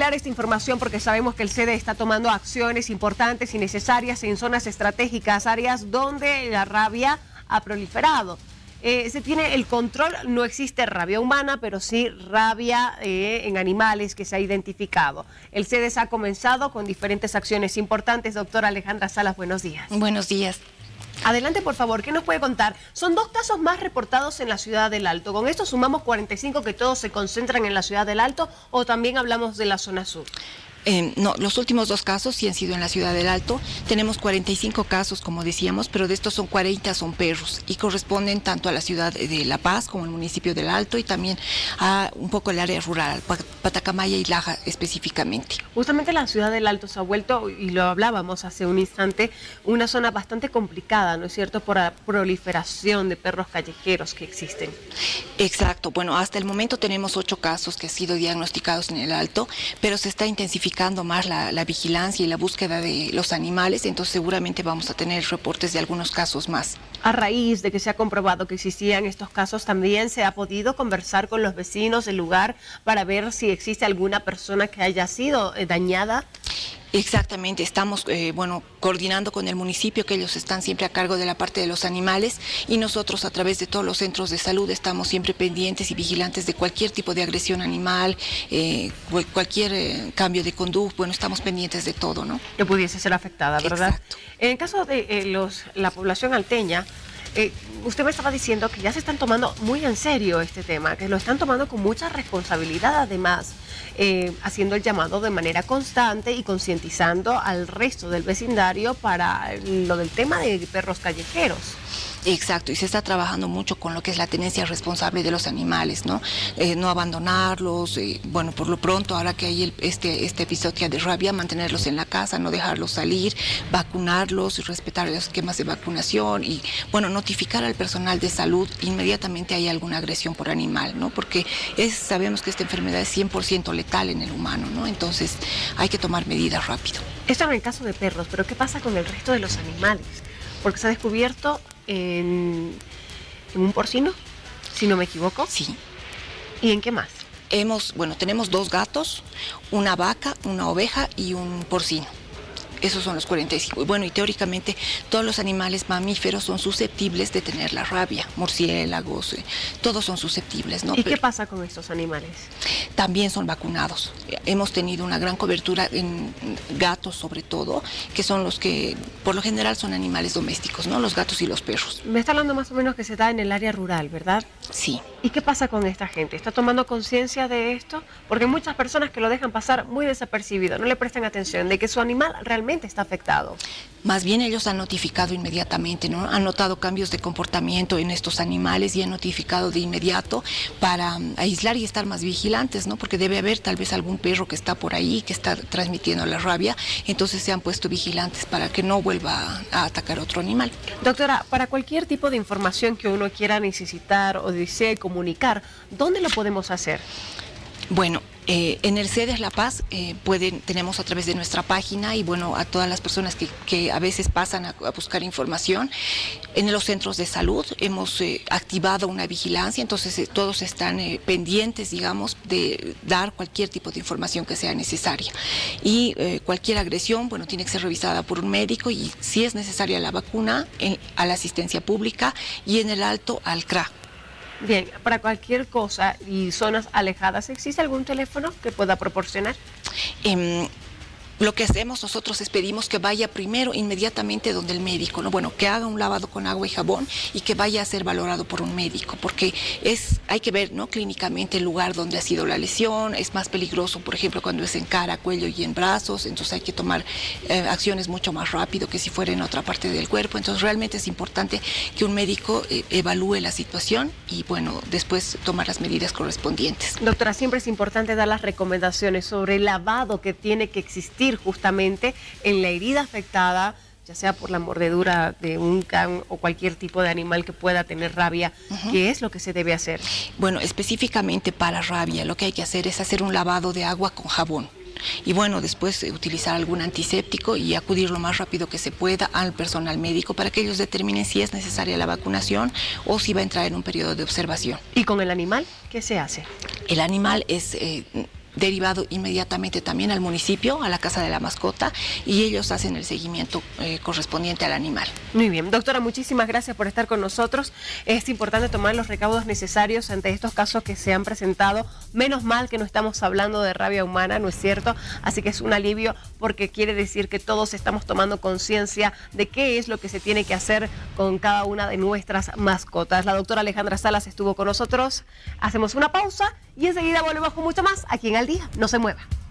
ampliar esta información porque sabemos que el CEDE está tomando acciones importantes y necesarias en zonas estratégicas, áreas donde la rabia ha proliferado. Se tiene el control, no existe rabia humana, pero sí rabia en animales que se ha identificado. El CEDES ha comenzado con diferentes acciones importantes. Doctora Alejandra Salas, buenos días. Buenos días. Adelante, por favor, ¿qué nos puede contar? Son 2 casos más reportados en la ciudad del Alto. ¿Con esto sumamos 45 que todos se concentran en la ciudad del Alto o también hablamos de la zona sur? No, los últimos 2 casos sí han sido en la ciudad del Alto. Tenemos 45 casos, como decíamos, pero de estos son 40 son perros y corresponden tanto a la ciudad de La Paz como al municipio del Alto y también a un poco el área rural, Patacamaya y Laja específicamente. Justamente la ciudad del Alto se ha vuelto, y lo hablábamos hace un instante, una zona bastante complicada, ¿no es cierto?, por la proliferación de perros callejeros que existen. Exacto. Bueno, hasta el momento tenemos 8 casos que han sido diagnosticados en el Alto, pero se está intensificando más la vigilancia y la búsqueda de los animales, entonces seguramente vamos a tener reportes de algunos casos más. A raíz de que se ha comprobado que existían estos casos, también se ha podido conversar con los vecinos del lugar para ver si existe alguna persona que haya sido dañada. Exactamente, estamos coordinando con el municipio, que ellos están siempre a cargo de la parte de los animales, y nosotros a través de todos los centros de salud estamos siempre pendientes y vigilantes de cualquier tipo de agresión animal, cualquier cambio de conducta. Bueno, estamos pendientes de todo, ¿no? Que pudiese ser afectada, ¿verdad? Exacto. En el caso de la población alteña, usted me estaba diciendo que ya se están tomando muy en serio este tema, que lo están tomando con mucha responsabilidad además, haciendo el llamado de manera constante y concientizando al resto del vecindario para lo del tema de perros callejeros. Exacto, y se está trabajando mucho con lo que es la tenencia responsable de los animales, ¿no? No abandonarlos, bueno, por lo pronto, ahora que hay este episodio de rabia, mantenerlos en la casa, no dejarlos salir, vacunarlos, respetar los esquemas de vacunación y, bueno, notificar al personal de salud inmediatamente hay alguna agresión por animal, ¿no? Porque sabemos que esta enfermedad es 100% letal en el humano, ¿no? Entonces hay que tomar medidas rápido. Esto en el caso de perros, pero ¿qué pasa con el resto de los animales? Porque se ha descubierto en un porcino, si no me equivoco. Sí. ¿Y en qué más? Tenemos 2 gatos, una vaca, una oveja y un porcino. Esos son los 45. Y bueno, y teóricamente todos los animales mamíferos son susceptibles de tener la rabia, murciélagos, todos son susceptibles, ¿no? ¿Y qué pasa con estos animales? También son vacunados. Hemos tenido una gran cobertura en gatos sobre todo, que son los que por lo general son animales domésticos, ¿no? Los gatos y los perros. Me está hablando más o menos que se da en el área rural, ¿verdad? Sí. ¿Y qué pasa con esta gente? ¿Está tomando conciencia de esto? Porque hay muchas personas que lo dejan pasar muy desapercibido, no le prestan atención de que su animal realmente está afectado. Más bien ellos han notificado inmediatamente, ¿no? Han notado cambios de comportamiento en estos animales y han notificado de inmediato para aislar y estar más vigilantes, ¿no? Porque debe haber tal vez algún perro que está por ahí, que está transmitiendo la rabia, entonces se han puesto vigilantes para que no vuelva a atacar otro animal. Doctora, para cualquier tipo de información que uno quiera necesitar o desee comunicar, ¿dónde lo podemos hacer? Bueno, en el CEDES La Paz tenemos a través de nuestra página y bueno, a todas las personas que a veces pasan a buscar información. En los centros de salud hemos activado una vigilancia, entonces todos están pendientes, digamos, de dar cualquier tipo de información que sea necesaria. Y cualquier agresión, bueno, tiene que ser revisada por un médico y si es necesaria la vacuna, a la asistencia pública y en el Alto al CRA. Bien, para cualquier cosa y zonas alejadas, ¿existe algún teléfono que pueda proporcionar? Lo que hacemos nosotros es pedimos que vaya primero inmediatamente donde el médico, ¿no? Bueno, que haga un lavado con agua y jabón y que vaya a ser valorado por un médico, porque hay que ver, ¿no? Clínicamente el lugar donde ha sido la lesión, es más peligroso, por ejemplo, cuando es en cara, cuello y en brazos, entonces hay que tomar acciones mucho más rápido que si fuera en otra parte del cuerpo, entonces realmente es importante que un médico evalúe la situación y, bueno, después tomar las medidas correspondientes. Doctora, siempre es importante dar las recomendaciones sobre el lavado que tiene que existir justamente en la herida afectada, ya sea por la mordedura de un can o cualquier tipo de animal que pueda tener rabia. ¿Qué es lo que se debe hacer? Bueno, específicamente para rabia, lo que hay que hacer es hacer un lavado de agua con jabón. Y bueno, después utilizar algún antiséptico y acudir lo más rápido que se pueda al personal médico para que ellos determinen si es necesaria la vacunación o si va a entrar en un periodo de observación. ¿Y con el animal qué se hace? El animal es derivado inmediatamente también al municipio, a la Casa de la Mascota, y ellos hacen el seguimiento correspondiente al animal. Muy bien, doctora, muchísimas gracias por estar con nosotros. Es importante tomar los recaudos necesarios ante estos casos que se han presentado. Menos mal que no estamos hablando de rabia humana, ¿no es cierto? Así que es un alivio porque quiere decir que todos estamos tomando conciencia de qué es lo que se tiene que hacer con cada una de nuestras mascotas. La doctora Alejandra Salas estuvo con nosotros. Hacemos una pausa y enseguida volvemos con mucho más aquí en Al Día. No se mueva.